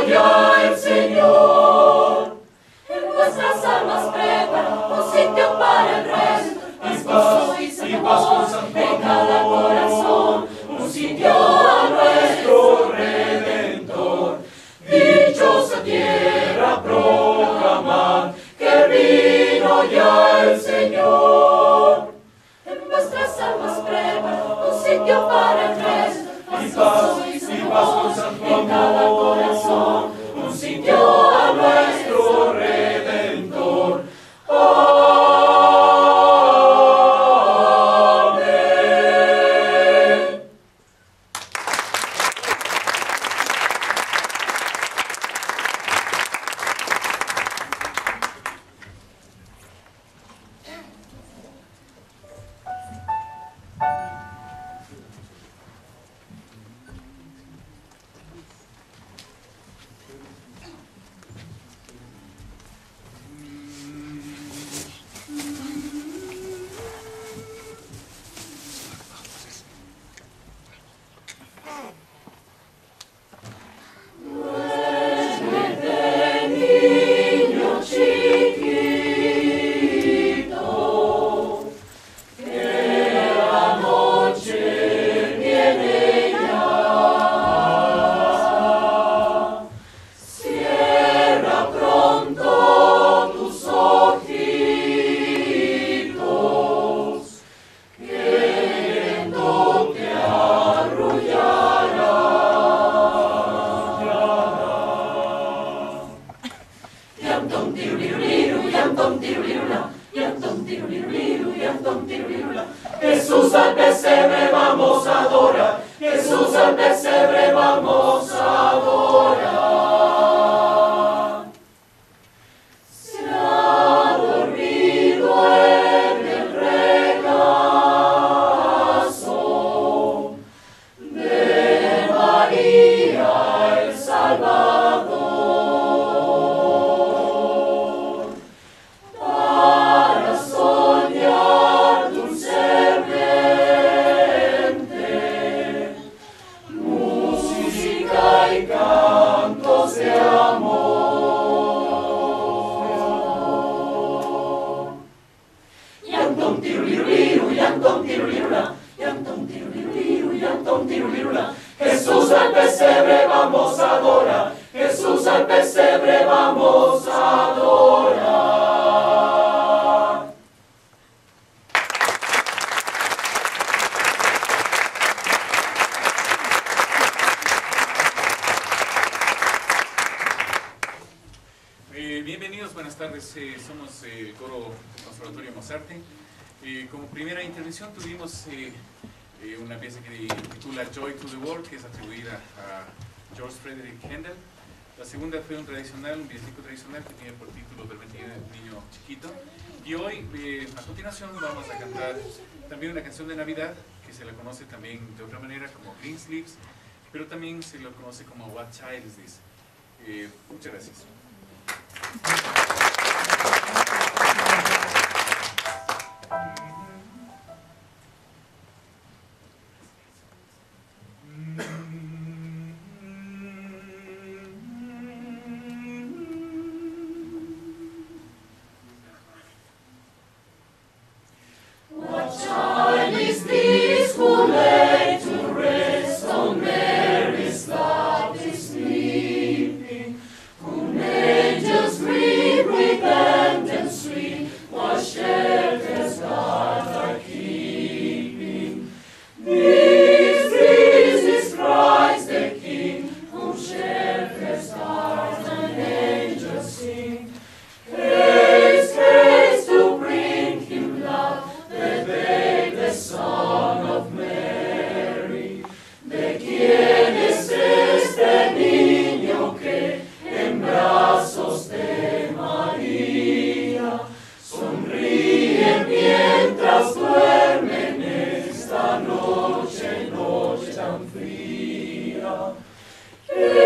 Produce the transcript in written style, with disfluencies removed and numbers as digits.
ya el Señor. En vuestras almas prepara un sitio para el resto, y gozo y paz en cada corazón, un sitio a nuestro Redentor. Dichosa tierra, proclamad que vino ya el Señor. En vuestras almas prepara un sitio para el resto, y gozo y paz en cada corazón, un sitio a nuestro Redentor. Jesús al pesebre vamos a adorar, Jesús al pesebre vamos a adorar. Se ha dormido en el regazo de María el Salvador, para soñar dulcemente música y cantos de amor. Yantom tiruriru, yantom tirurira, yantom tiruriru, yantom tirurira. Jesús al pesebre vamos a adorar, Jesús al pesebre vamos a adorar. Bienvenidos, buenas tardes, somos el coro Conservatorio Mozarte. Como primera intervención tuvimos una pieza que titula Joy to the World, que es atribuida a George Frederick Handel. La segunda fue un villancico tradicional que tiene por título Permitid niño chiquito. Y hoy, a continuación, vamos a cantar también una canción de Navidad, que se la conoce también de otra manera como Green Sleeves, pero también se lo conoce como What Child Is This? Muchas gracias. What child is this who lay to rest on Mary's lap is sleeping, whom angels greet with anthem sweet, while shepherds guard are keeping? This is Christ the King, whom shepherds guard and angels sing. Haste, haste to bring him love, the babe, the Son of Mary. ¿De quién es este niño que en brazos de María sonríe mientras duermen esta noche tan fría?